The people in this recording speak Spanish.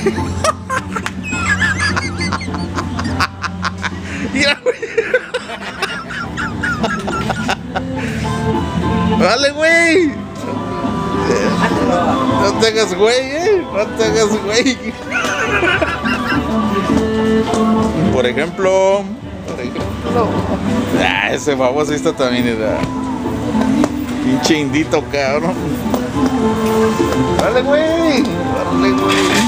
Mira, güey. Dale, güey. No te hagas güey, no te hagas güey. Por ejemplo. Ah, ese babosito también era. Pinche indito, cabrón. Dale, güey. Dale, güey.